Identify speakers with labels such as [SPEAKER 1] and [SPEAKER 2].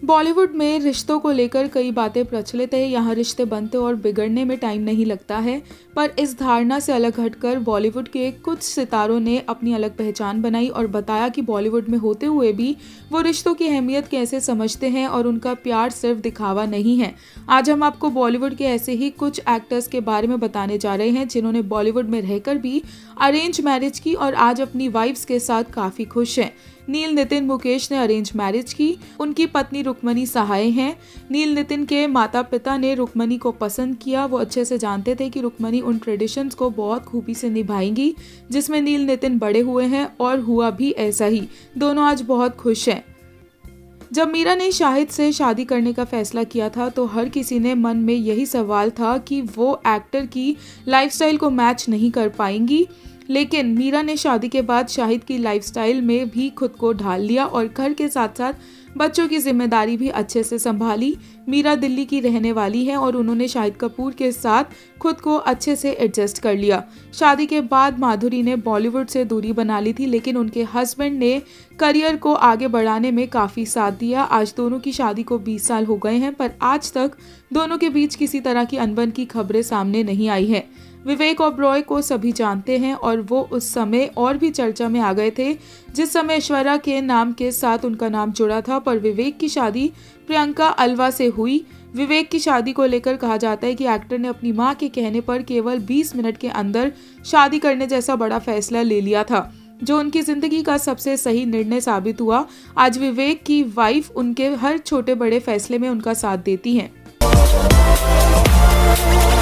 [SPEAKER 1] बॉलीवुड में रिश्तों को लेकर कई बातें प्रचलित है। यहाँ रिश्ते बनते और बिगड़ने में टाइम नहीं लगता है, पर इस धारणा से अलग हटकर बॉलीवुड के कुछ सितारों ने अपनी अलग पहचान बनाई और बताया कि बॉलीवुड में होते हुए भी वो रिश्तों की अहमियत कैसे समझते हैं और उनका प्यार सिर्फ दिखावा नहीं है। आज हम आपको बॉलीवुड के ऐसे ही कुछ एक्टर्स के बारे में बताने जा रहे हैं जिन्होंने बॉलीवुड में रहकर भी अरेंज मैरिज की और आज अपनी वाइफ्स के साथ काफी खुश हैं। नील नितिन मुकेश ने अरेंज मैरिज की। उनकी पत्नी रुक्मणी सहाय हैं। नील नितिन के माता पिता ने रुक्मणी को पसंद किया। वो अच्छे से जानते थे कि रुक्मणी उन ट्रेडिशंस को बहुत खूबी से निभाएंगी जिसमें नील नितिन बड़े हुए हैं, और हुआ भी ऐसा ही। दोनों आज बहुत खुश हैं। जब मीरा ने शाहिद से शादी करने का फैसला किया था तो हर किसी ने मन में यही सवाल था कि वो एक्टर की लाइफस्टाइल को मैच नहीं कर पाएंगी, लेकिन मीरा ने शादी के बाद शाहिद की लाइफस्टाइल में भी खुद को ढाल लिया और घर के साथ साथ बच्चों की जिम्मेदारी भी अच्छे से संभाली। मीरा दिल्ली की रहने वाली है और उन्होंने शाहिद कपूर के साथ खुद को अच्छे से एडजस्ट कर लिया। शादी के बाद माधुरी ने बॉलीवुड से दूरी बना ली थी, लेकिन उनके हस्बैंड ने करियर को आगे बढ़ाने में काफ़ी साथ दिया। आज दोनों की शादी को 20 साल हो गए हैं, पर आज तक दोनों के बीच किसी तरह की अनबन की खबरें सामने नहीं आई है। विवेक ओबरॉय को सभी जानते हैं और वो उस समय और भी चर्चा में आ गए थे जिस समय ऐश्वर्या के नाम के साथ उनका नाम जुड़ा था, पर विवेक की शादी प्रियंका अल्वा से हुई। विवेक की शादी को लेकर कहा जाता है कि एक्टर ने अपनी मां के कहने पर केवल 20 मिनट के अंदर शादी करने जैसा बड़ा फैसला ले लिया था, जो उनकी जिंदगी का सबसे सही निर्णय साबित हुआ। आज विवेक की वाइफ उनके हर छोटे बड़े फैसले में उनका साथ देती हैं।